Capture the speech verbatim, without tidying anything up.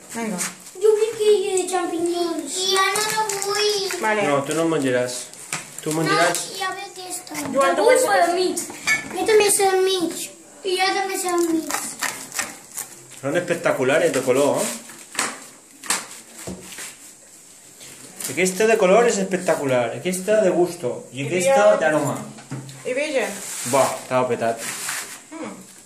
Vinga. Jo vull que hi hagi champinyons. I ara no vull. Vale. No, tu no en menjaràs. Tu menjaràs... No, ja ve aquesta. Joan, tu vull vols- per al mig. Jo també sé al mig. I jo també sé al mig. Son espectaculares de color, ¿eh? Aquesta de color és espectacular, aquesta de gusto i aquesta d'aroma. I vegen? Buah, estava petat. Mm.